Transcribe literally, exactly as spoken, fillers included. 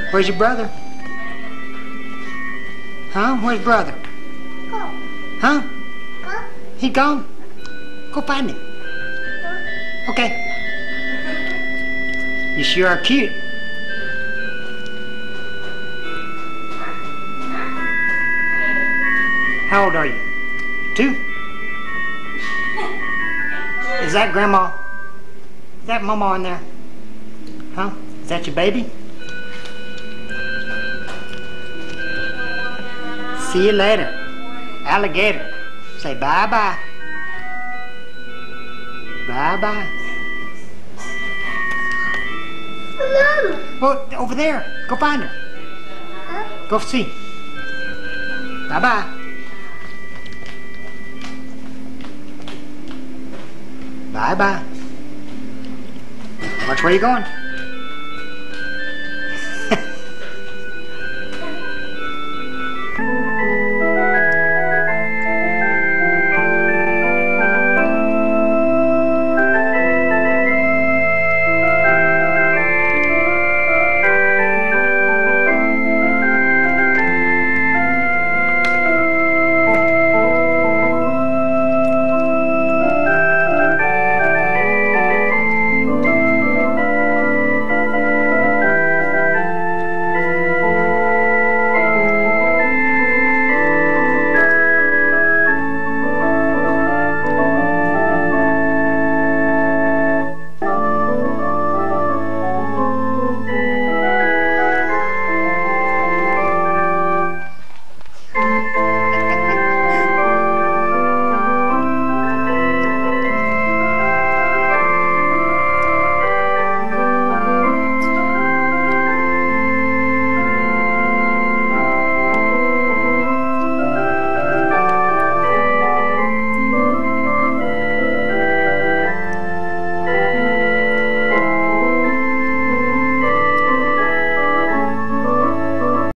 Where's your brother? Huh? Where's brother? Go. Huh? Go. He gone? Go find him. Okay. You sure are cute. How old are you? Two? Is that grandma? Is that mama in there? Huh? Is that your baby? See you later, alligator. Say bye-bye. Bye-bye. Mama. Well, over there. Go find her. Huh? Go see. Bye-bye. Bye-bye. Watch where you're going.